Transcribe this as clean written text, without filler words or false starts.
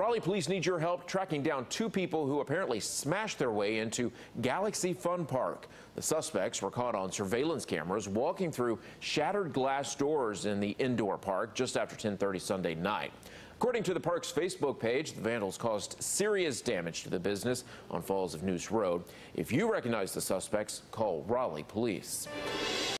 Raleigh police need your help tracking down two people who apparently smashed their way into Galaxy Fun Park. The suspects were caught on surveillance cameras walking through shattered glass doors in the indoor park just after 10:30 Sunday night. According to the park's Facebook page, the vandals caused serious damage to the business on Falls of Noose Road. If you recognize the suspects, call Raleigh police.